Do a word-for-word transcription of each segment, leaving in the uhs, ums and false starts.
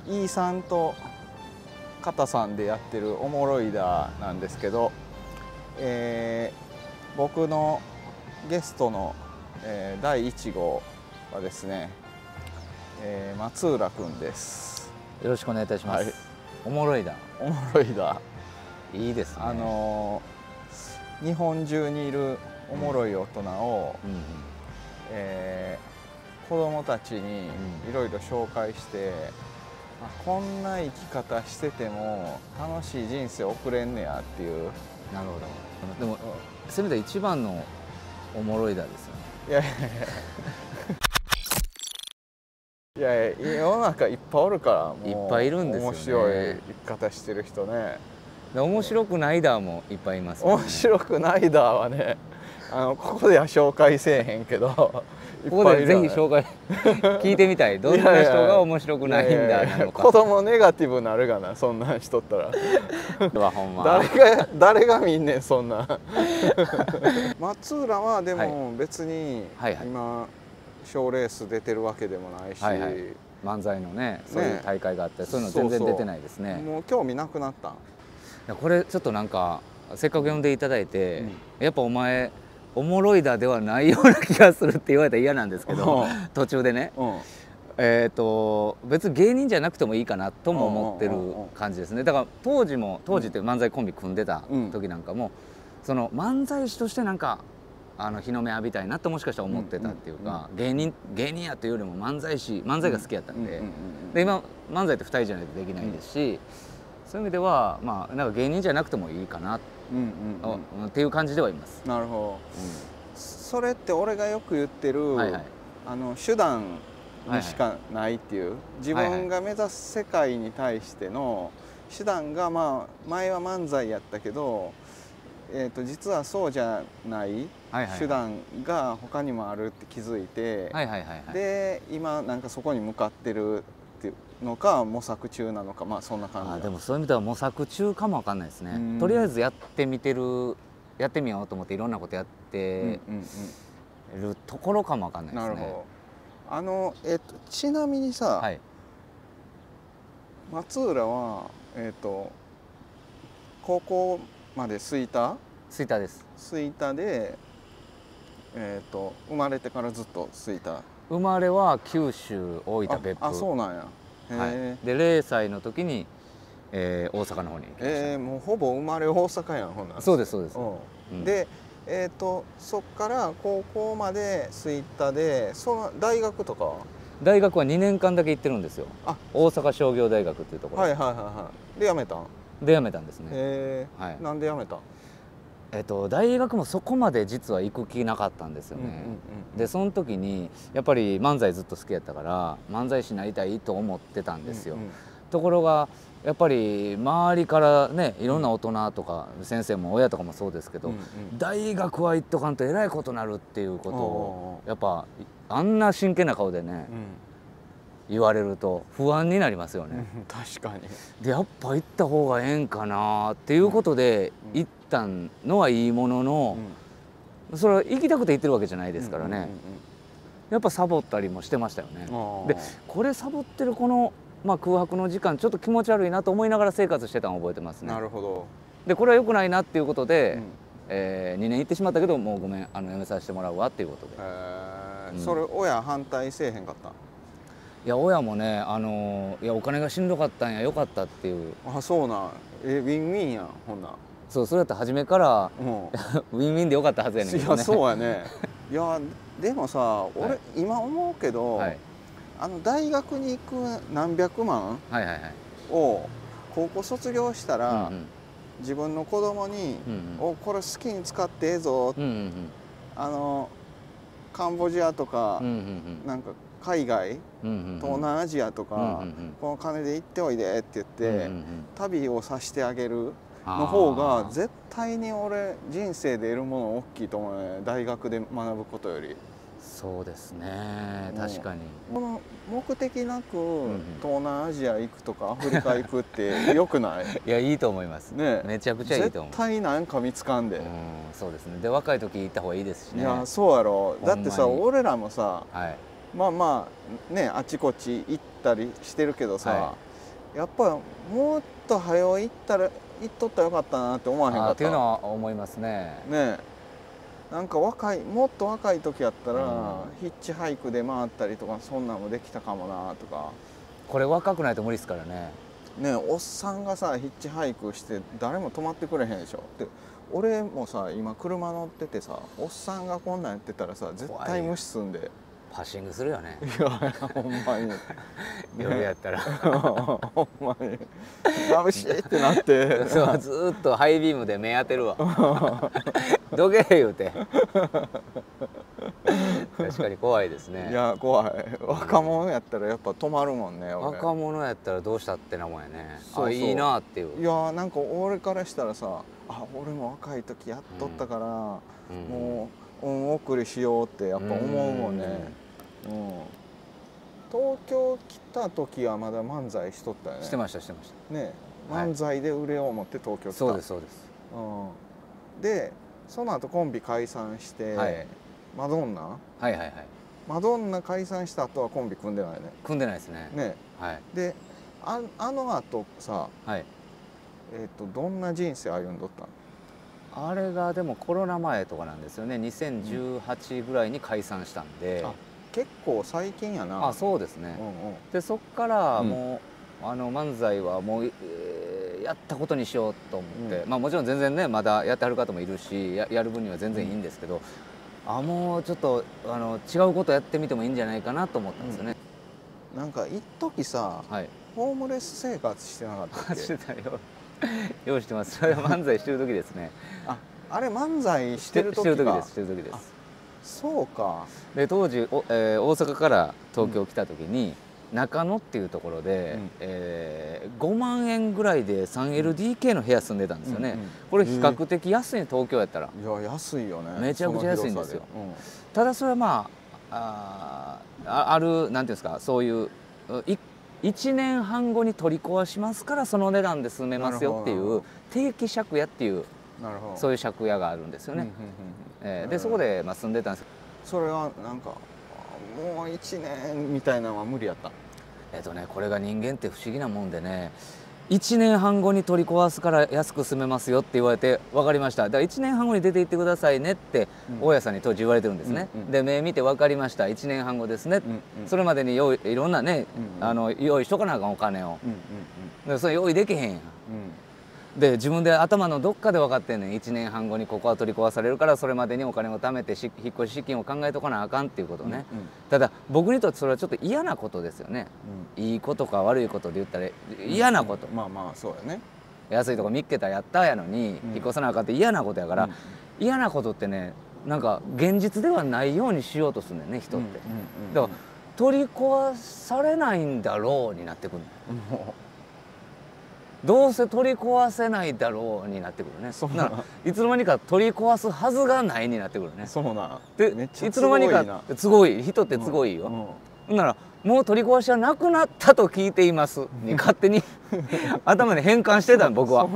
イーさんとカタさんでやってるおもろいだなんですけど、えー、僕のゲストの、えー、だいいち号はですね、えー、松浦くんです。 よろしくお願いいたします。はい、おもろいだ。 おもろいだ。 いいですね。 あのー、日本中にいるおもろい大人を、うんうん、えー、子供たちにいろいろ紹介して、うん、あ、こんな生き方してても楽しい人生送れんねやっていう。 なるほど。でも、せめて一番のおもろいだですよね。 いやいやいや、いや世の中いっぱいおるから、もういっぱいいるんですよね。 面白い生き方してる人ね。 で面白くないだもいっぱいいますよね。 面白くないだはね、あのここでは紹介せえへんけど、 ここでぜひ紹介聞いてみたい。どんな人が面白くないんだなのか。 子供ネガティブなるがな、そんなんしとったら。 ほんま誰が誰が見んねんそんな。松浦はでも別に今賞レース出てるわけでもないし、 はいはい、漫才のねそういう大会があって、ね、そういうの全然出てないですね。 そうそうもう興味なくなったん。いやこれちょっとなんかせっかく呼んでいただいて、うん、やっぱお前おもろいだではないような気がするって言われたら嫌なんですけど、途中でね、うん、えっと別に芸人じゃなくてもいいかなとも思ってる感じですね。だから当時も当時って漫才コンビ組んでた時なんかも、うん、その漫才師としてなんかあの日の目浴びたいなともしかしたら思ってたっていうか、芸人芸人やというよりも漫才師漫才が好きやったんで、で今漫才ってふたりじゃないとできないですし、うん、そういう意味ではまあなんか芸人じゃなくてもいいかなっていう感じではいます。 なるほど、うん、それって俺がよく言ってる、はいはい、あの手段にしかないっていう、はいはい、自分が目指す世界に対しての手段が、まあ前は漫才やったけど、えー、と実はそうじゃない手段が他にもあるって気づいて、で今なんかそこに向かってるっていうのか模索中なのか、まあそんな感じ。 あでもそういう意味では模索中かもわかんないですね。とりあえずやってみてるやってみようと思っていろんなことやってるところかもわかんないですね。なるほど。 あのえっ、ー、とちなみにさ、はい、松浦はえっ、ー、と高校まで吹田吹田です吹田で、えー、と生まれてからずっと吹田。 生まれは九州大分別府。 あ、そうなんや。 はい、で零歳の時に、えー、大阪の方に行きました。 えー、もうほぼ生まれ大阪やんほんなら。 そうですそうです。 うん、で、えー、とそっから高校まで吹田で、その大学とかは大学はにねんかんだけ行ってるんですよ。あ、大阪商業大学っていうところ。 はいはいはいはい。で辞めたん？ で辞めたんですね。 へえ、はい、なんで辞めたん？ えっと大学もそこまで実は行く気なかったんですよね。でその時にやっぱり漫才ずっと好きやったから漫才師になりたいと思ってたんですよ。うんうん、ところがやっぱり周りからねいろんな大人とか先生も親とかもそうですけど、うんうん、大学は行っとかんとえらいことなるっていうことをやっぱあんな真剣な顔でね、うん、言われると不安になりますよね。 うん、確かに。 でやっぱ行った方がええんかなっていうことで行ったのはいいものの、うん、それは行きたくて行ってるわけじゃないですからね。やっぱサボったりもしてましたよね。でこれサボってるこの、まあ、空白の時間ちょっと気持ち悪いなと思いながら生活してたのを覚えてますね。 なるほど。 でこれは良くないなっていうことで、うん、えー、にねん行ってしまったけどもうごめんあの辞めさせてもらうわっていうことで。 へー、うん、それ親反対せえへんかった？ いや親もね、あのいやお金がしんどかったんやよかったっていう。 あ、そうなん。えウィンウィンやんほんな。 そうそれだったら初めから、うん、ウィンウィンでよかったはずやねんけどね。 いやそうやね。いやでもさ俺、はい、今思うけど、はい、あの大学に行く何百万を高校卒業したら、うんうん、自分の子供に「うんうん、おこれ好きに使ってええぞ」うんうんうん、あのカンボジアとか、うんうんうん、なんか海外、うんうんうん、東南アジアとか、うんうんうん、この金で行っておいでって言って、うんうんうん、旅をさせてあげるの方が絶対に俺人生で得るもの大きいと思うね、大学で学ぶことより。 そうですね、確かに。 この目的なく東南アジア行くとかアフリカ行くってよくない？ いやいいと思います。ね、めちゃくちゃいいと思う。 絶対なんか見つかんで。うん、 そうですね。で若い時行った方がいいですしね。 いやそうやろ。だってさ俺らもさ、はい、まあまあねあちこち行ったりしてるけどさ、はやっぱもっと早う行ったら行っとったらよかったなって思わへんかったっていうのは思いますね。 ねえ、なんか若いもっと若い時やったら、うん、ヒッチハイクで回ったりとかそんなんもできたかもなとか。 これ若くないと無理ですからね。 ねえ、おっさんがさヒッチハイクして誰も止まってくれへんでしょ。で俺もさ今車乗っててさおっさんがこんなんやってたらさ絶対無視すんで。 パッシングするよね。 いやほんまに夜やったらほんまに眩しいってなってそうずっとハイビームで目当てるわどけ言うて確かに怖いですね。 いや怖い。若者やったらやっぱ止まるもんね。 俺若者やったらどうしたってなもんやね。そうそう、あ、いいなっていう。 いやなんか俺からしたらさ、あ俺も若い時やっとったから、うん、もう恩送りしようってやっぱ思うもんね。うん、東京来た時はまだ漫才しとったよね。 してましたしてましたね。漫才で売れよう思って東京来た。 そうですそうです、 うん、でその後コンビ解散して、はい、マドンナ、はいはいはい、マドンナ解散した後はコンビ組んでないね。 組んでないですね。 ね、はい、で あ, あの後さ、はい、えー、とどんな人生歩んどったの？ あれがでもコロナ前とかなんですよね。にせんじゅうはちぐらいに解散したんで、うん、 結構最近やな。 あ、そうですね、うんうん、でそっからもう、うん、あの漫才はもう、えー、やったことにしようと思って、うん、まあもちろん全然ねまだやってはる方もいるし や, やる分には全然いいんですけど、うん、あもうちょっとあの違うことやってみてもいいんじゃないかなと思ったんですよね。 うん、なんか一時さ、はい、ホームレス生活してなかったっけ？ してたよ用意してます。それは漫才してる時ですね。 あ、あれ漫才してる時か。してる時です。してる時です。 そうか。で当時お、えー、大阪から東京来た時に、うん、中野っていうところで、うん、えー、ごまんえんぐらいで スリーエルディーケー の部屋住んでたんですよね。うんうん、これ比較的安い、東京やったら。 いや安いよね。 めちゃくちゃ安いんですよ。うん、ただそれはまあ あ, あるなんていうんですか、そういういいちねんはんごに取り壊しますからその値段で住めますよっていう定期借家っていうそういう借家があるんですよね。でそこでまあ住んでたんです。 それはなんかもういちねんみたいなのは無理やった？ えっとねこれが人間って不思議なもんでね、いちねんはんごに取り壊すから安く住めますよって言われて分かりました。だからいちねんはんごに出て行ってくださいねって大家さんに当時言われてるんですね。うんうん、で目見て分かりました、いちねんはんごですね、うんうん、それまでに用意いろんなね、うんうん、あの用意しとかなあかんお金を、うんうんうん、でそれ用意できへんやん。うん、で自分で頭のどっかで分かってんねん。いちねんはんごにここは取り壊されるからそれまでにお金を貯めてし引っ越し資金を考えとかなあかんっていうことね。うんうん、ただ僕にとってそれはちょっと嫌なことですよね。うん、いいことか悪いことで言ったら嫌なこと、 うん、まあまあそうやね。 安いとこ見っけたやったやのに、うん、引っ越さなあかんって嫌なことやから、うん、嫌なことってねなんか現実ではないようにしようとするんだよね人って。だから取り壊されないんだろうになってくるの、うんどうせ取り壊せないだろうになってくるね。そうな、いつの間にか取り壊すはずがないになってくるね。 そうな。 でめっちゃいつの間にか都合いい人って都合いいよ。うんうん、ならもう取り壊しはなくなったと聞いていますに勝手に頭で変換してたの僕は。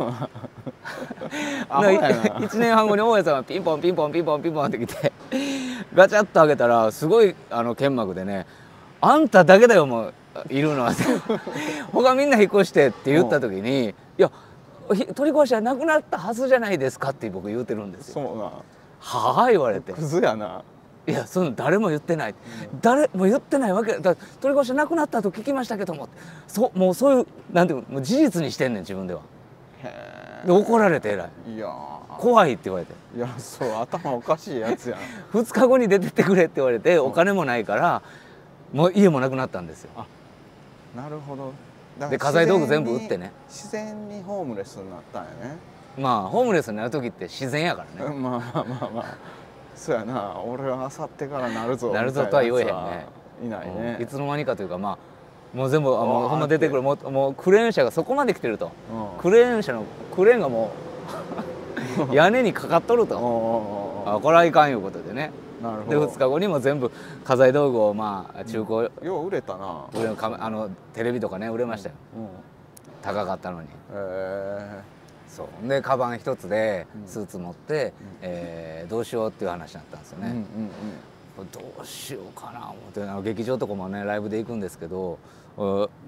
いちねんはんごに大家さんがピンポンピンポンピンポンピンポンって来てガチャッと開けたらすごいあの剣幕でね「あんただけだよもう。いるのは他みんな引っ越してって言った時に「いや取り壊しはなくなったはずじゃないですか」って僕言うてるんですよ。 そうな。 はあ言われて。 クズやな。 いやその誰も言ってない、うん、誰も言ってないわけだ。取り壊しはなくなったと聞きましたけども、そもうそういうなんていうの事実にしてんねん自分では。で怒られてえらい。いや怖いって言われて。 いやそう頭おかしいやつやん。 ふつかごに出てってくれって言われてお金もないからもう家もなくなったんですよ。 なるほど。 で家財道具全部売ってね。 自然にホームレスになったんやね。 まあホームレスになる時って自然やからね。 まあまあまあまあそうやな。俺はあさってからなるぞなるぞとは言えへんね。 いないね、 うん、いつの間にかというかまあもう全部あもうほんま出てくるもうもうクレーン車がそこまで来てると、うん、クレーン車のクレーンがもう屋根にかかっとるとあこれはいかんいうことでね。でふつかごにも全部家財道具をまあ中古、 うん、よう売れたな。 売れあのテレビとかね売れましたよ、うんうん、高かったのに。へえ。そうでカバン一つでスーツ持って、うんえー、どうしようっていう話になったんですよね。うんうんうん、どうしようかな思って劇場とかもねライブで行くんですけど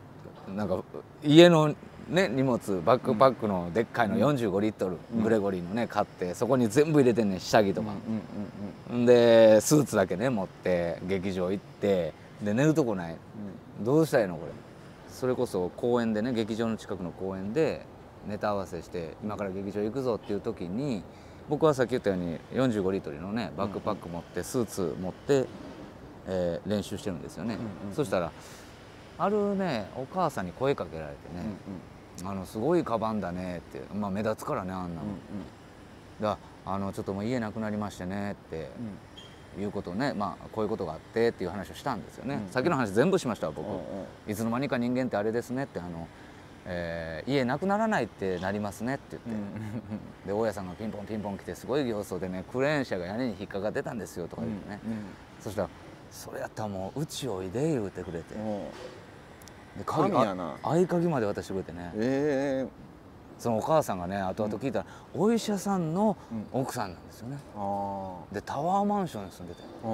なんか家のね荷物バックパックのでっかいのよんじゅうごリットル、うん、グレゴリーのね買ってそこに全部入れてんねん下着とか、でスーツだけね持って劇場行ってで寝るとこない、うん、どうしたらいいのこれ。それこそ公園でね劇場の近くの公園でネタ合わせして今から劇場行くぞっていう時に僕はさっき言ったようによんじゅうごリットルのねバックパック持ってスーツ持って、えー、練習してるんですよね。そしたらあるねお母さんに声かけられてね「あのすごいカバンだね」って「まあ目立つからねあんなの」だあのちょっともう家なくなりましてねっていうことをね、まあこういうことがあってっていう話をしたんですよね。さっきの話全部しました僕。いつの間にか人間ってあれですねってあの、えー、家なくならないってなりますねって言って、で大家さんがピンポンピンポン来てすごい形相でねクレーン車が屋根に引っかかってたんですよとか言ってね、そしたら「それやったらもううちおいで」言うてくれて、で鍵やな合鍵まで渡してくれてね、えー、そのお母さんがね後々聞いたら、うん、お医者さんの奥さんなんですよね、うん、でタワーマンションに住んでて、うん、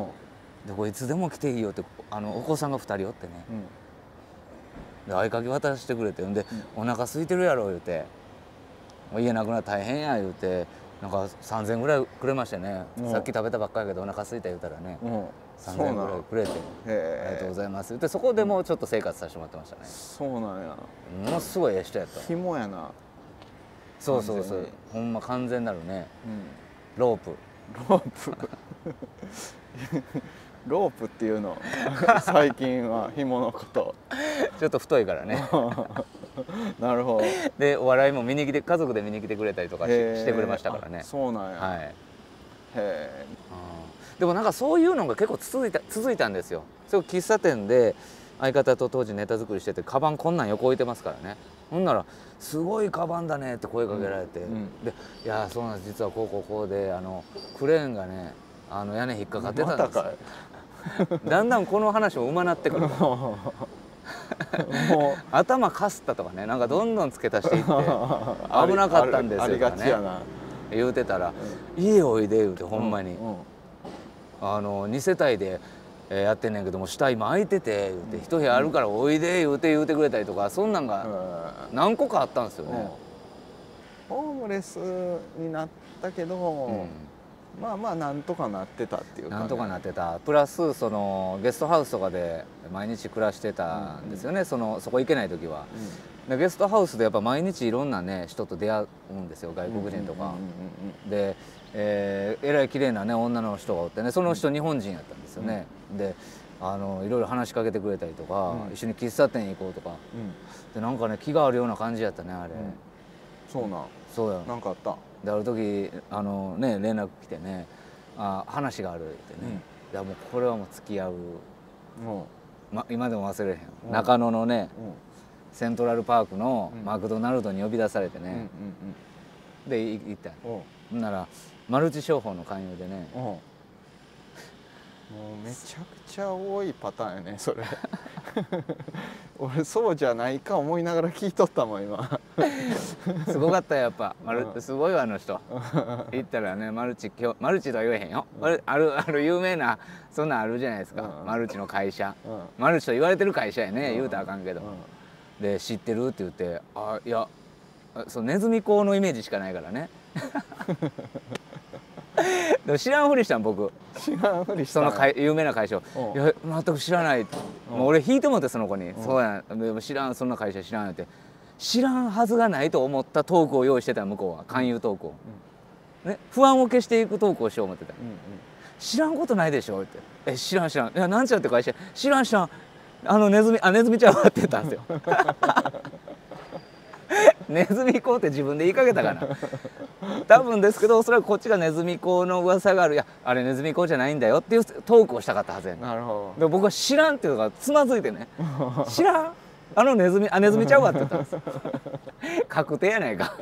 でこれいつでも来ていいよってあのお子さんがふたりおってね、うん、で合鍵渡してくれてんで、うん、お腹空いてるやろ言うて家なくなったら大変や言うてなんかさんぜんえんぐらいくれましてね、うん、さっき食べたばっかりやけどお腹空いた言うたらね、うん、さんぜんえんぐらいくれて「ありがとうございます」ってそこでもうちょっと生活させてもらってましたね。 そうなんや。 ものすごいええ人やった。 紐やな。 そうそうそう、ほんま完全なるね、うん、ロープロープロープっていうの最近は紐のことちょっと太いからねなるほど。 でお笑いも見に来て家族で見に来てくれたりとか し, してくれましたからね。 そうなんや。はい、へえ。でもなんかそういうのが結構続いた続いたんですよ。それ喫茶店で相方と当時ネタ作りしててカバンこんなん横置いてますからね。ほんなら「すごいカバンだね」って声かけられて、うん、で「いやそうなんです実はこうこうこうであのクレーンがねあの屋根引っかかってたんですよ」だんだんこの話もうまなってくるもう頭かすったとかねなんかどんどん付け足していって危なかったんですよとかね言うてたら「家おいで」言うてほんまに、あのに世帯でやってんねんけども下今空いてて言うて一部屋あるからおいで言うて言うてくれたりとかそんなんが何個かあったんですよね。 ホームレスになったけど、まあまあなんとかなってたっていうか、 なんとかなってた。プラスそのゲストハウスとかで毎日暮らしてたんですよね、そのそこ行けない時は。でゲストハウスでやっぱ毎日いろんなね人と出会うんですよ、外国人とかで、えー、えらい綺麗なね女の人がおってね、その人日本人やったんですよね。であのいろいろ話しかけてくれたりとか、一緒に喫茶店行こうとか、でなんかね気があるような感じやったねあれ。 そうなん。 そうや。 なんかあった。 である時あのね連絡来てね「あ話がある」ってね、いやもうこれはもう付き合う、ま、今でも忘れへん、中野のねセントラルパークのマクドナルドに呼び出されてね、で行ったん。ほんならマルチ商法の勧誘でね、 もうめちゃくちゃ多いパターンやねそれ俺そうじゃないか思いながら聞いとったもん今すごかったやっぱマルすごいわあの人行ったらねマルチマルチとは言えへんよ、うん、あるある有名なそんなんあるじゃないですか、うん、マルチの会社、うん、マルチと言われてる会社やね、うん、言うたらあかんけど、うん、で知ってるって言って「あいやそうネズミ講のイメージしかないからね」でも知らんふりしたん僕。 知らんふりしたん。 その有名な会社を「いや全く知らない」もう俺引いてもってその子に「そうやんでも知らんそんな会社知らん」って知らんはずがないと思ったトークを用意してた向こうは勧誘トークを、ね、不安を消していくトークをしよう思ってた。知らんことないでしょって「え知らん知らんいやなんちゃうって会社知らん知らんあのネズミあネズミちゃうわ」って言ったんですよ。ネズミ講って自分で言いかけたかな多分ですけどおそらくこっちがネズミ講の噂があるいやあれネズミ講じゃないんだよっていうトークをしたかったはずやねん。 なるほどで僕は知らんっていうのがつまずいてね知らんあのネズミあネズミちゃうわって言ったんです確定やないか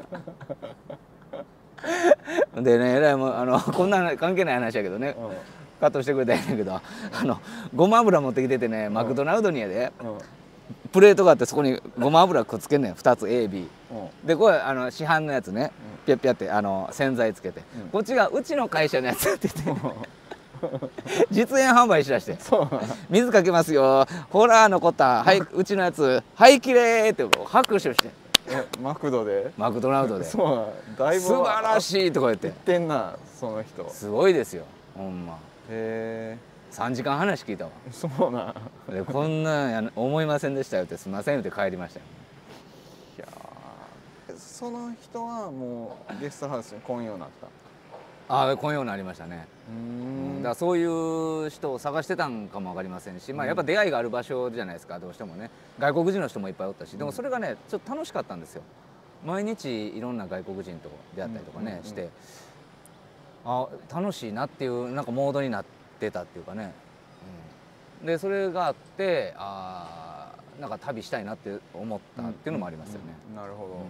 でねえらいもうあのこんな関係ない話やけどね、うん、カットしてくれたんやけどあのごま油持ってきててねマクドナルドにやで、うんうんプレートがあってそこにごま油くっつけんねんふたつ エービー でこれあの市販のやつねピャッピャってあの洗剤つけて、うん、こっちがうちの会社のやつって言って実演販売しだして「水かけますよほら残ったはいうちのやつはいきれい」って拍手して。 マクドでマクドナルドでそうだいぶ素晴らしいとか言って言ってんなその人すごいですよほんま。 へえさんじかん話聞いたわ。 そうなでこんなんや思いませんでしたよってすみませんって帰りましたよ。 いやその人はもうゲストハウスに来んようになった。 ああ来んようになりましたね。うんだからそういう人を探してたんかも分かりませんし、まあ、やっぱ出会いがある場所じゃないですかどうしてもね。外国人の人もいっぱいおったしでもそれがねちょっと楽しかったんですよ。毎日いろんな外国人と出会ったりとかねしてあ楽しいなっていうなんかモードになってたっていうかね、うん、でそれがあってあなんか旅したいなって思ったっていうのもありますよね。 なるほど、うん、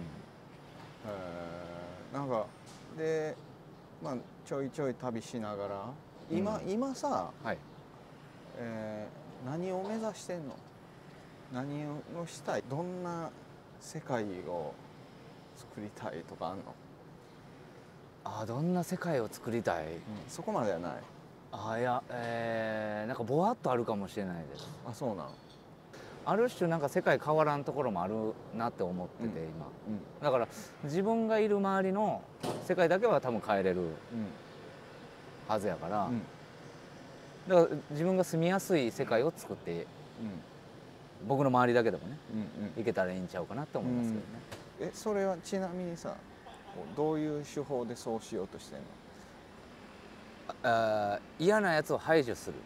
えー、なんかでまあちょいちょい旅しながら今、うん、今さ、はいえー、何を目指してんの？何をしたい？どんな世界を作りたいとかあんの？ あどんな世界を作りたい、うん、 そこまではない。 あいや、えー、なんかぼわっとあるかもしれないです。 あそうなん。 ある種なんか世界変わらんところもあるなって思ってて、うん、今、うん、だから自分がいる周りの世界だけは多分変えれるはずやから、うん、だから自分が住みやすい世界を作って、うん、僕の周りだけでもね、うんうん、いけたらいいんちゃうかなって思いますけどね。 うん、えそれはちなみにさどういう手法でそうしようとしてんの？ あ嫌なやつを排除する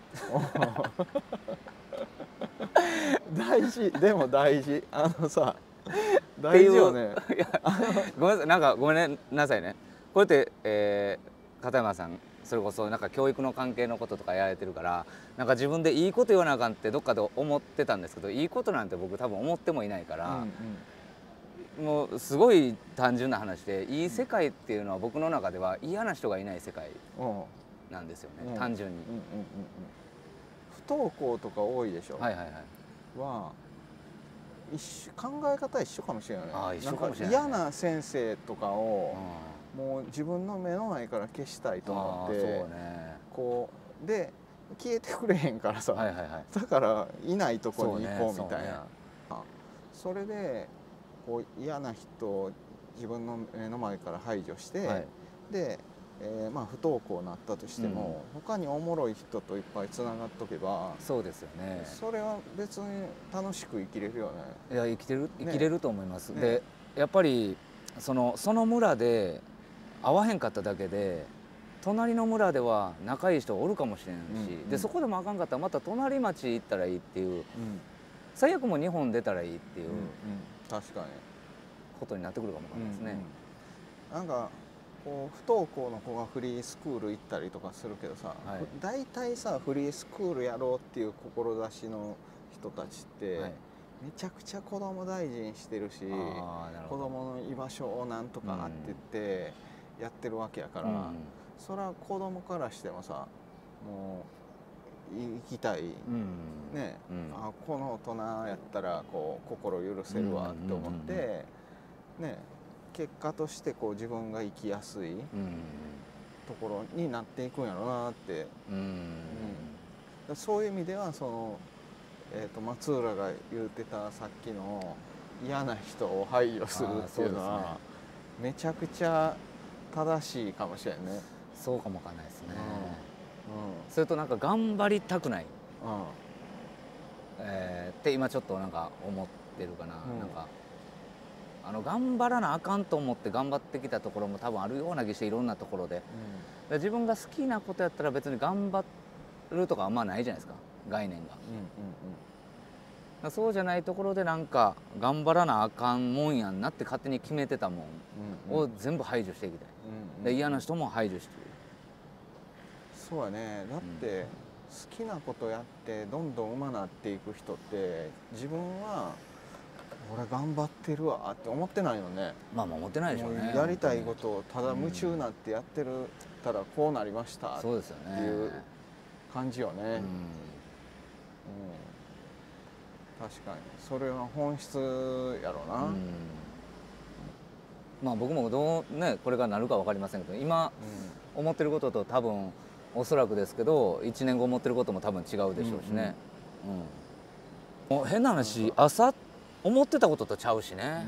大事でも大事あのさ大事よね。 ごめんなさいなんかごめんなさいねこうやって、えー、片山さんそれこそなんか教育の関係のこととかやられてるからなんか自分でいいこと言わなあかんってどっかで思ってたんですけどいいことなんて僕多分思ってもいないから、うんうん、もうすごい単純な話でいい世界っていうのは僕の中では嫌な人がいない世界なんですよね、うん、単純に。 不登校とか多いでしょ。 はいはいはいは一緒考え方一緒かもしれない。 あ一緒かもしれない、 ね、嫌な先生とかをもう自分の目の前から消したいと思って、そうね、こうで消えてくれへんからさ、はいはいはい、だからいないとこに行こうみたいな。そ, ね そ, ね、それでこう嫌な人を自分の目の前から排除して、はい、でえー、まあ不登校になったとしても、うん、他におもろい人といっぱいつながっとけばそうですよねそれは別に楽しく生きれるよね。 いや生きてる生きれると思います、ね、でやっぱりそのその村で会わへんかっただけで隣の村では仲いい人おるかもしれんし、うん、でそこでもあかんかったらまた隣町行ったらいいっていう、うん、最悪も日本出たらいいっていう、うんうん、 確かにことになってくるかもわかんないですね、 うんうん、なんかこう不登校の子がフリースクール行ったりとかするけどさ、はい、大体さフリースクールやろうっていう志の人たちって、はい、めちゃくちゃ子供大事にしてるし子供の居場所をなんとかって言ってやってるわけやから、うん、それは子供からしてもさもう行きたい、うん、ね、うん、あこの大人やったらこう心許せるわって思って、ね結果としてこう自分が生きやすいところになっていくんやろうなって、うんうん、そういう意味ではその、えー、と松浦が言ってたさっきの嫌な人を排除するっていうのは、ね、めちゃくちゃ正しいかもしれんね。 そうかもわかんないですね、うんうん、それとなんか頑張りたくない、うんえー、って今ちょっとなんか思ってるかな、うん、なんかあの頑張らなあかんと思って頑張ってきたところも多分あるような気していろんなところで、うん、自分が好きなことやったら別に頑張るとかあんまないじゃないですか概念が、うんうんうん、そうじゃないところでなんか頑張らなあかんもんやんなって勝手に決めてたもんを全部排除していきたい、うんうん、で嫌な人も排除していく。 そうやね。だって好きなことやってどんどん上手なっていく人って自分は俺頑張ってるわって思ってないよね。 まあまあ思ってないでしょうね。 やりたいことをただ夢中になってやってるたらこうなりましたっていう感じよね。うん、うん、確かにそれは本質やろうな。うん、まあ僕もどうねこれがなるか分かりませんけど今思ってることと多分おそらくですけどいちねんご思ってることも多分違うでしょうしね。もう変な話、朝思ってたこととちゃうしね。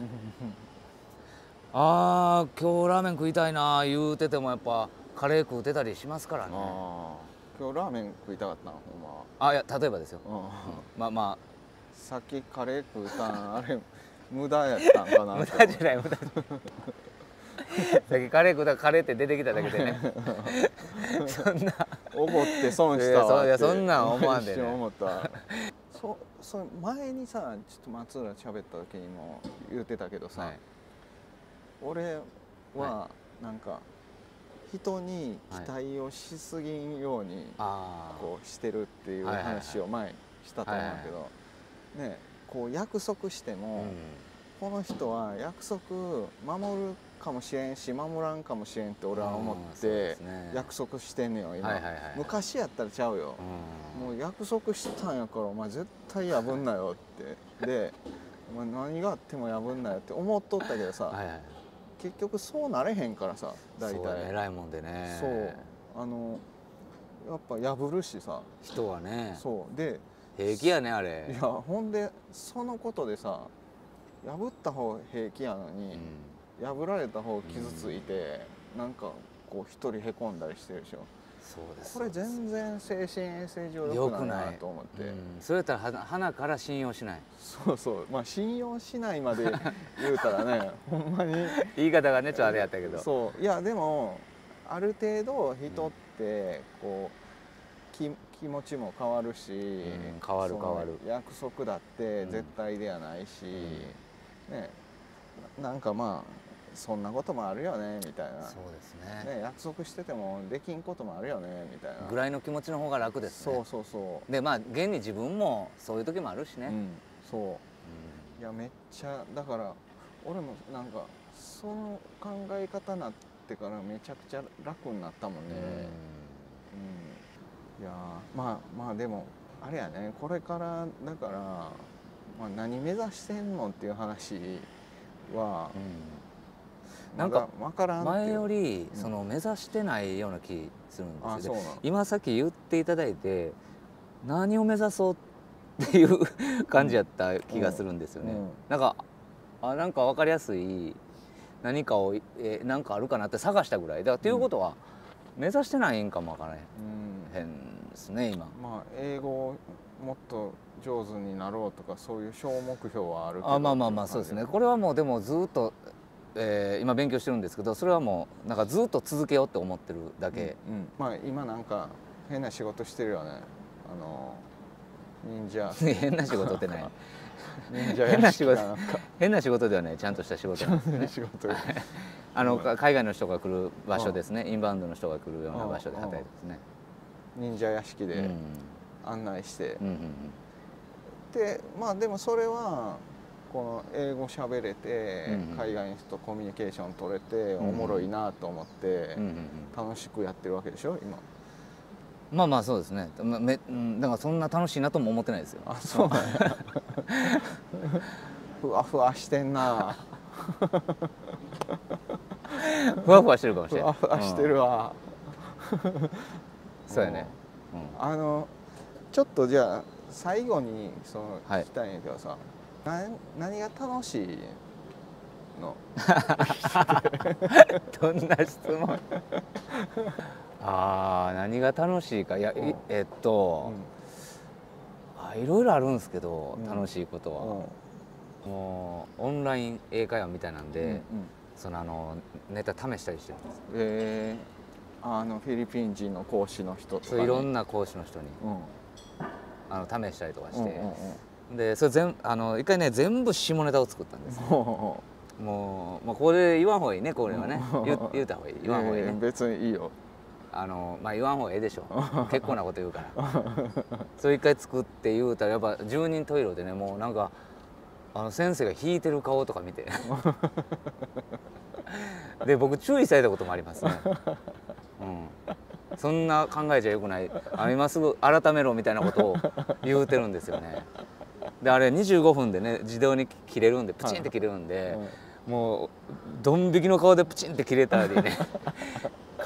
ああ今日ラーメン食いたいな言うててもやっぱカレー食うてたりしますからね。 今日ラーメン食いたかったのほんま。 あいや例えばですよ。まあまあさっきカレー食うたんあれ無駄やったんかな。 無駄じゃない無駄じゃないさっきカレー食うたらカレーって出てきただけでねそんな怒って損したわって。 いやそんなん思わんでね。 思ったそそ前にさちょっと松浦喋った時にも言ってたけどさ、はい、俺はなんか人に期待をしすぎんようにこうしてるっていう話を前にしたと思うけどね、こう約束しても、うん、この人は約束守るかもしれんし守らんかもしれんって俺は思って約束してんねよ今。昔やったらちゃうよ、うん、もう約束したんやからお前絶対破んなよってでお前何があっても破んなよって思っとったけどさ、はいはい、結局そうなれへんからさ大体。そう偉いもんでね。 そうあのやっぱ破るしさ人はね。 そうで平気やねあれ。 いやほんでそのことでさ破った方平気やのに、うん、破られた方傷ついて、うん、なんかこう一人へこんだりしてるでしょ。 そうです。 これ全然精神衛生上良くないなと思って。うん、 それやったら鼻から信用しない。 そうそうまあ信用しないまで言うたらねほんまに言い方がねちょっとあれやったけど。 そういやでもある程度人ってこう気気持ちも変わるし、うん、 変わる変わる。 約束だって絶対ではないし、うん、ねなんかまあそんなこともあるよねみたいな。 そうですね。 ね約束しててもできんこともあるよねみたいなぐらいの気持ちの方が楽ですね。 そうそうそう。 でまあ現に自分もそういう時もあるしね。うん、 そう、うん、いやめっちゃだから俺もなんかその考え方になってからめちゃくちゃ楽になったもんね。うん、うん、いやまあまあでもあれやねこれからだから、まあ、何目指してんのっていう話は、うん、なんか前よりその目指してないような気するんですよね。今さっき言っていただいて何を目指そうっていう感じやった気がするんですよね。なんかあなんか分かりやすい何かをえなんかあるかなって探したぐらいだからということは目指してないんかも分からへんですね今。 まあ英語をもっと上手になろうとかそういう小目標はあるけど。 あまあまあまあそうですね。これはもうでもずっとえー、今勉強してるんですけどそれはもうなんかずっと続けようって思ってるだけ、 うんうん、まあ今なんか変な仕事してるよねあの忍者変な仕事ってない忍者変な仕事変な仕事ではないちゃんとした仕事なんですね仕事あの海外の人が来る場所ですねインバウンドの人が来るような場所で働いてですね忍者屋敷で案内して、うんうんうん、でまあでもそれはこの英語喋れて、うんうん、海外の人とコミュニケーション取れて、うん、おもろいなと思って、うんうんうん、楽しくやってるわけでしょ今。 まあまあそうですね。まめだからそんな楽しいなとも思ってないですよ。 あそうなんやふわふわしてんなふわふわしてるかもしれない。 ふわふわしてるわ、 うん、そうやね、 うん、あのちょっとじゃあ最後にその聞きたいんやけどさ、はい何が楽しいのどんな質問あ何が楽しいかいや、うん、えっと、うん、あいろいろあるんですけど、うん、楽しいことは、うん、もうオンライン英会話みたいなんで、うんうん、そのあのネタ試したりしてるんです。 えー、あのフィリピン人の講師の人とか、ね、そういろんな講師の人に、うん、あの試したりとかして。うんうんうんでそれ全あの一回ね全部下ネタを作ったんですもう、まあ、これ言わんほうがいいねこれはね言, 言うたほうがいい言わんほうがいいね、えー、 別にいいよあのまあ言わんほうがいいでしょ結構なこと言うからそれ一回作って言うたらやっぱ十人十色でねもうなんかあの先生が引いてる顔とか見てで僕注意されたこともありますね、うん、そんな考えちゃよくないあ今すぐ改めろみたいなことを言うてるんですよねであれにじゅうごふんでね自動に切れるんでプチンって切れるんで、はい、もうドン引きの顔でプチンって切れたりね考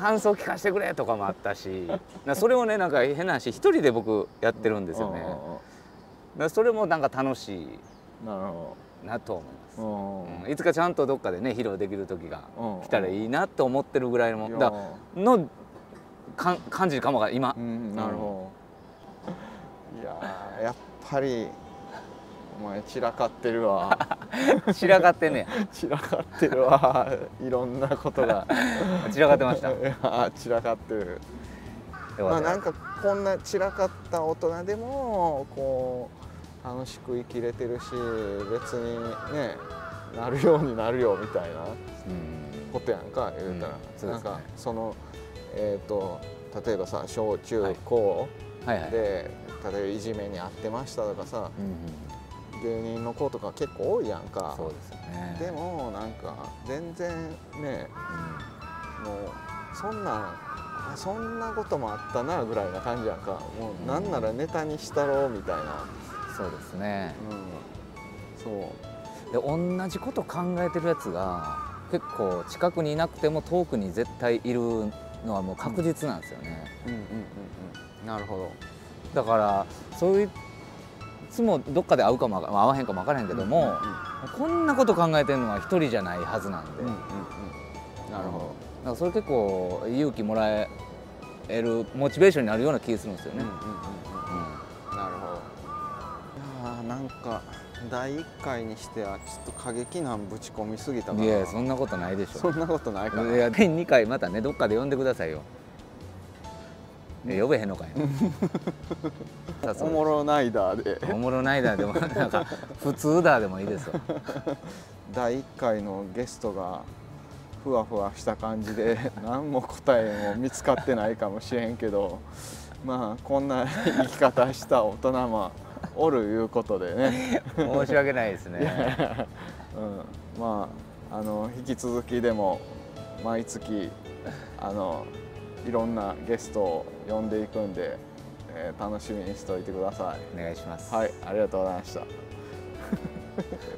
感想聞かせてくれとかもあったし、それをねなんか変な話一人で僕やってるんですよね。だそれもなんか楽しいなと思います。うん、いつかちゃんとどっかでね披露できる時が来たらいいなと思ってるぐらいのだのか感じかもが今。 うん、なるほど。いややっぱりお前散らかってるわ。 散らかってんねや。散らかってるわ。いろんなことが。 散らかってました。 散らかってる。まあなんかこんな散らかった大人でもこう楽しく生きれてるし、別にねなるようになるよみたいなことやんか言うたら、うん、なんかそのえっ、ー、と例えばさ小中高で、はいはいはい、例えばいじめに遭ってましたとかさ、うん、芸人の子とか結構多いやんか。 そうですよね。 でもなんか全然ね、うん、もうそんなんそんなこともあったなぐらいな感じやんか。もうなんならネタにしたろうみたいな。 そうですね、 うん、そうで同じこと考えてるやつが結構近くにいなくても遠くに絶対いるのはもう確実なんですよね。 うんうんうんうん、なるほど。 だからそういういつもどっかで会うかも会わへんかも分からへんけども、うんうんうん、こんなこと考えてるのは一人じゃないはずなんで、うんうんうん、 なるほど。だからそれ結構勇気もらえるモチベーションになるような気がするんですよね。 なるほど。いやなんかだいいっかいにしてはちょっと過激なぶち込みすぎたかな。 いやそんなことないでしょ。 そんなことないかな。 いやだいにかいまたねどっかで呼んでくださいよ。呼べへんのかいな。 おもろナイダーで。 おもろナイダーでもなんか普通だでもいいですよ。 だいいっかいのゲストがふわふわした感じで何も答えも見つかってないかもしれんけど、まあこんな生き方した大人もおるいうことでね。 申し訳ないですね。 うん、まああの引き続きでも毎月あのいろんなゲストを呼んでいくんで、えー、楽しみにしておいてください。 お願いします。 はい、ありがとうございました。